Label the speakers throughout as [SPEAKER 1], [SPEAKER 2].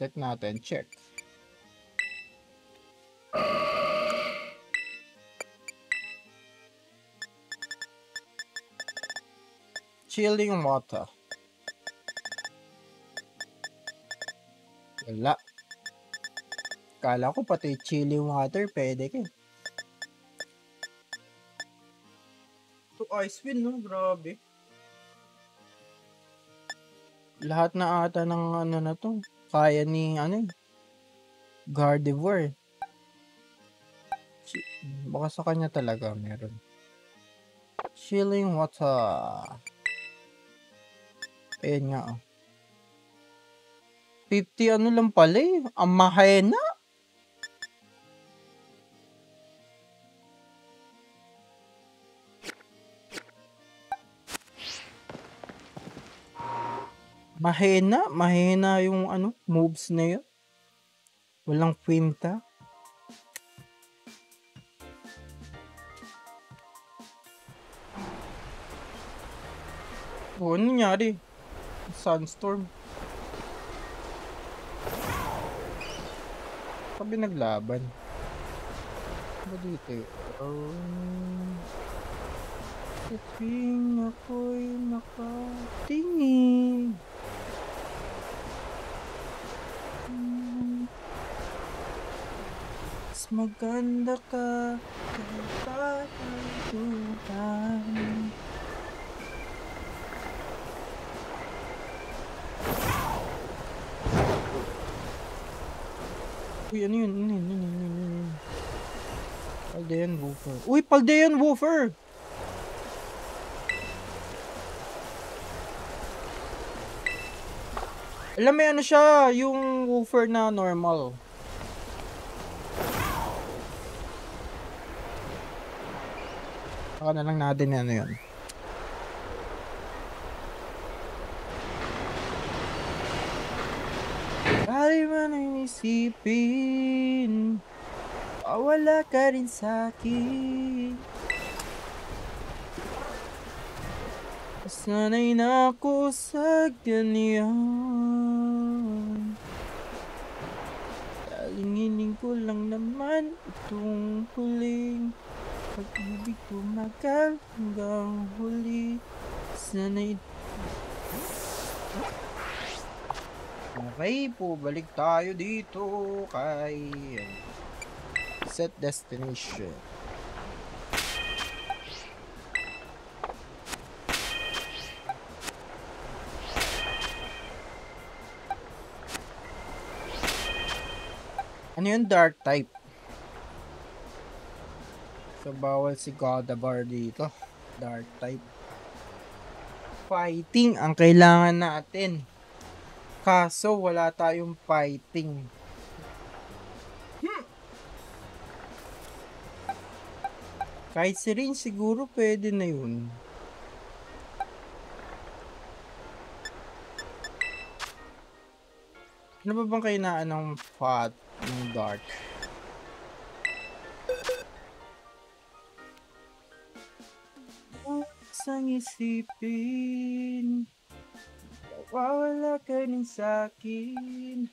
[SPEAKER 1] Check natin. Check. Chilling water. Wala. Kala ko pati chilling water pwede ka. To ice win, no? Grabe. Lahat na ata ng ano na to. Kaya ni Gardevoir. Baka sa kanya talaga meron. Chilling water. Ayan nga. 50 ano lang pala eh. Ang mahina. Mahina yung moves na yun. Walang kwenta. Ano nangyari? Sunstorm. Sabi naglaban. Ba dito? Sa tuwing ako'y nakatingin. Mas maganda ka kapag tuhan. Uy, ano yun? Paldean Woofer. Uy, Paldean Woofer! Alam mo siya, yung Woofer na normal. Saka na lang natin yun. Kaya man ang isipin, wala ka rin sa'kin. Sana'y na ako sa ganyan. Dalinginin ko lang naman itong huling pag-ibig tumagal hanggang huli. Sana'y... Okay po, balik tayo dito kay set destination. Ano yung dark type? So bawal si Gardevoir dito. Dark type. Fighting ang kailangan natin. Kaso wala tayong fighting. Kahit si Rain siguro pwede na yun. Ano ba bang kailangan ng fat ng dark? Isang isipin, wawala ka rin sa'kin.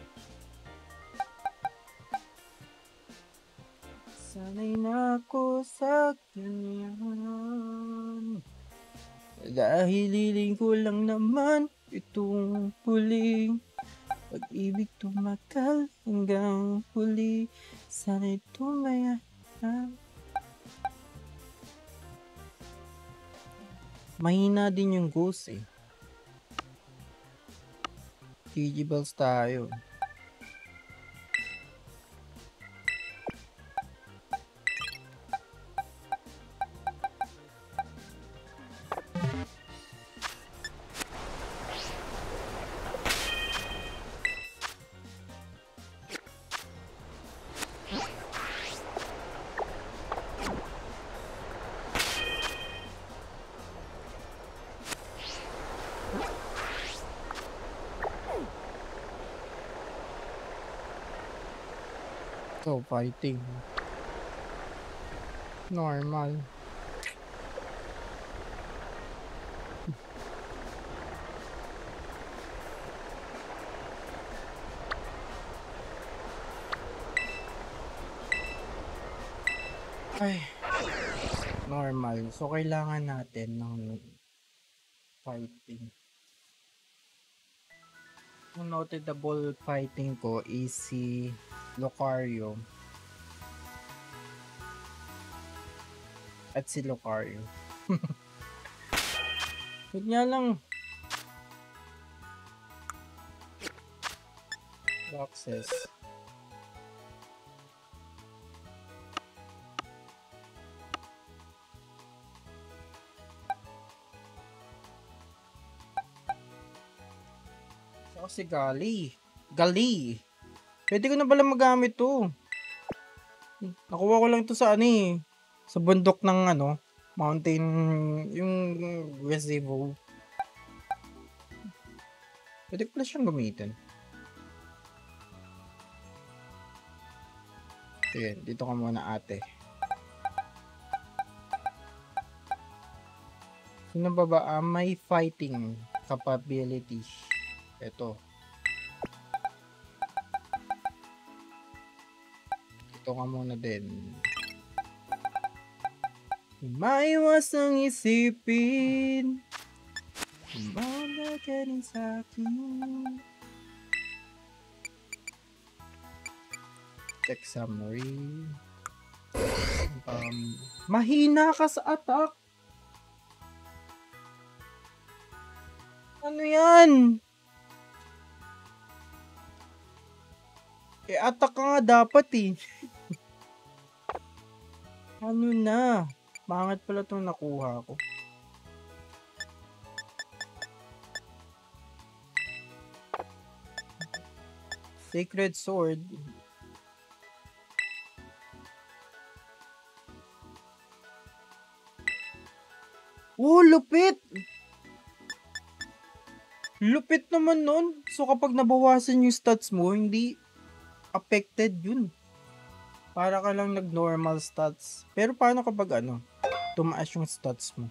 [SPEAKER 1] Sana'y na ako sa ganyan. Dahil hiling ko lang naman itong huling pag-ibig tumagal hanggang huli. Sana'y tumaya na. Mahina din yung ghost eh. Digibels tayo. So, fighting. Normal. Ay, normal. So, kailangan natin ng fighting. Yung notable fighting ko is si Lucario at si Lucario. Yun nga lang. Boxes. So, si Gali. Gali. Pwede ko na pala magamit to. Nakuha ko lang to sa sa bundok ng mountain, yung West Evo. Pwede pala siyang gamitin. Sige, dito ka muna ate. Sino ba may fighting capability? Ito. Ito ka muna din. Maiwasang isipin Mawala ka rin sa'kin. Text summary. Mahina ka sa attack. Ano yan? Attack ka nga dapat Ano na? Bakit pala itong nakuha ko? Sacred Sword. Oh, lupit! Lupit naman nun. So, kapag nabawasan yung stats mo, hindi affected yun. Para ka lang nag-normal stats. Pero paano kapag tumaas yung stats mo?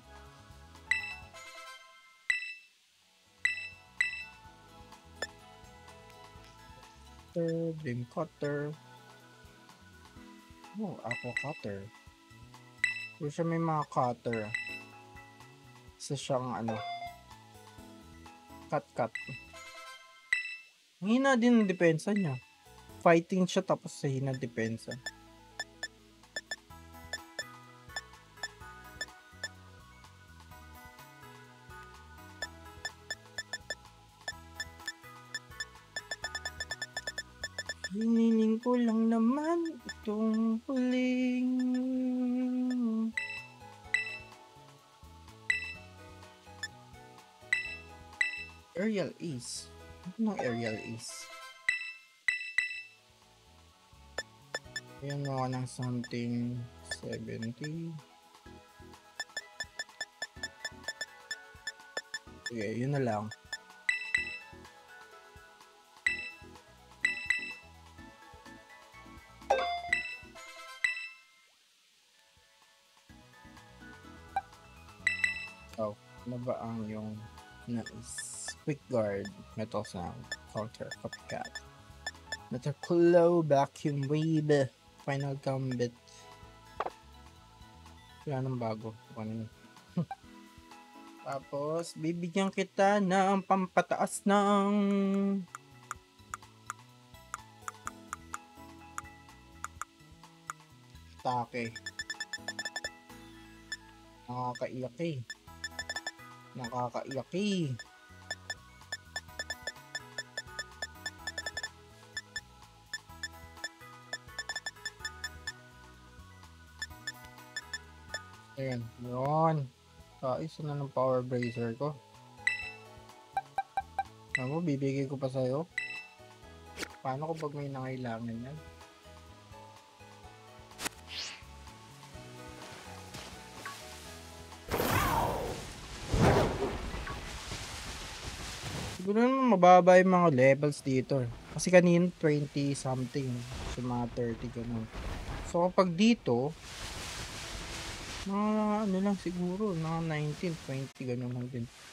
[SPEAKER 1] Dream Cutter. Oh, Aqua Cutter. Pero siya may mga cutter. Isa siyang cut. Ang hina din ang depensa niya. Fighting siya tapos sa hina depensa. Hiniling ko lang naman itong huling. Aerial Ace. Ano Aerial Ace? Ayan mo ng something 70. Sige, yun na lang. Oh, ano ba ang yung nice quick guard, metal sound, counter, copycat, metal claw, vacuum wave, final gambit. Wala nang bago. Ano? Tapos bibigyan kita ng pampataas ng atake. Nakakaiyak Ayan, yun. Isa na ng power bracer ko. Ano, bibigay ko pa sa'yo. Paano kapag may nangailangan yan? Siguro naman mababa yung mga levels dito. Kasi kanina 20 something. So mga 30 ganun. So kapag dito, mga lang siguro, mga 19, 20 ganun lang din.